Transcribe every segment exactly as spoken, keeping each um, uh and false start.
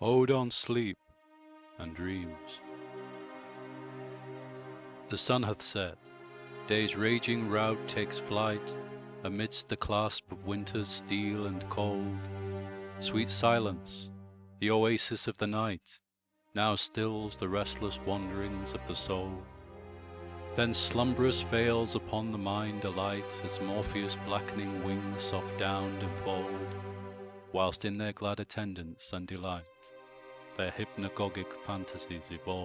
Ode on Sleep and Dreams. The sun hath set, day's raging rout takes flight, amidst the clasp of winter's steel and cold. Sweet silence, the oasis of the night, now stills the restless wanderings of the soul. Then slumberous veils upon the mind alight, as Morpheus' blackening wings soft downed enfold, whilst in their glad attendance and delight their hypnogogic fantasies evolve.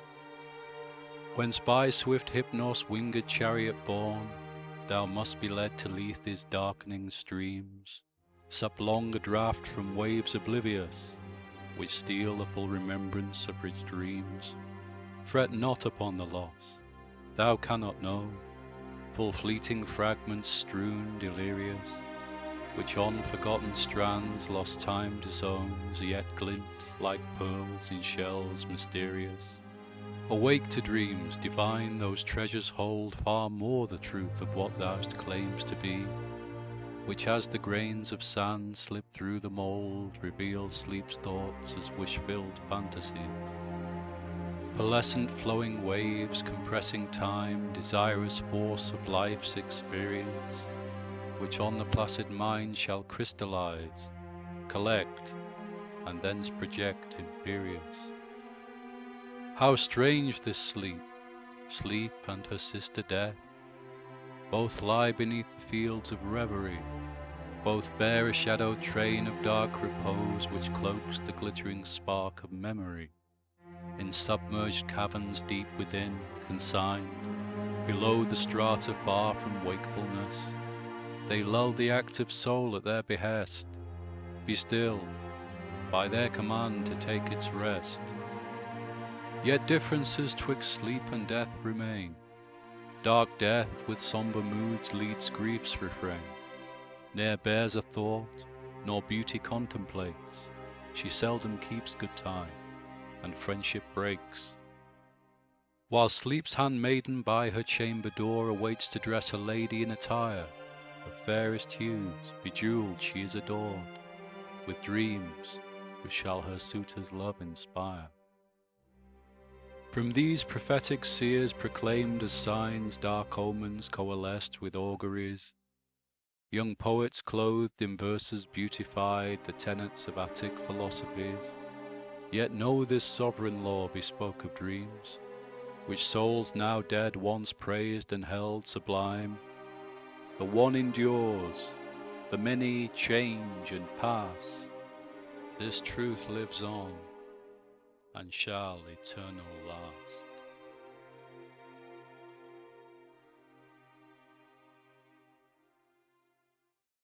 Whence by swift Hypnos' winged chariot borne, thou must be led to Lethe's darkening streams, sup long a draught from waves oblivious, which steal the full remembrance of rich dreams. Fret not upon the loss, thou cannot know, full fleeting fragments strewn delirious, which on forgotten strands lost time disowns, yet glint like pearls in shells mysterious. Awake to dreams divine, those treasures hold far more the truth of what thou claims to be, which as the grains of sand slip through the mould, reveal sleep's thoughts as wish-filled fantasies. Pearlescent flowing waves compressing time, desirous force of life's experience, which on the placid mind shall crystallize, collect, and thence project imperious. How strange this sleep, sleep and her sister death! Both lie beneath the fields of reverie, both bear a shadowed train of dark repose which cloaks the glittering spark of memory. In submerged caverns deep within, consigned, below the strata far from wakefulness, they lull the active soul at their behest, be still, by their command to take its rest. Yet differences twixt sleep and death remain. Dark death with sombre moods leads grief's refrain, ne'er bears a thought, nor beauty contemplates, she seldom keeps good time, and friendship breaks. While sleep's handmaiden by her chamber door awaits to dress a lady in attire of fairest hues, bejewelled she is adored, with dreams which shall her suitor's love inspire. From these prophetic seers proclaimed as signs, dark omens coalesced with auguries. Young poets clothed in verses beautified the tenets of Attic philosophies, yet know this sovereign law bespoke of dreams, which souls now dead once praised and held sublime. The one endures, the many change and pass. This truth lives on, and shall eternal last.